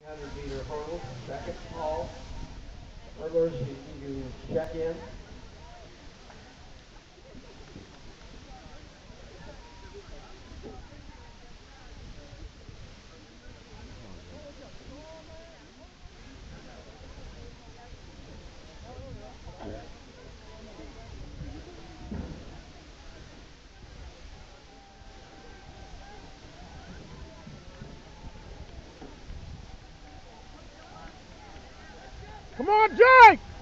100-meter hurdle, second call. Hurdlers, you check in. Come on, Jake!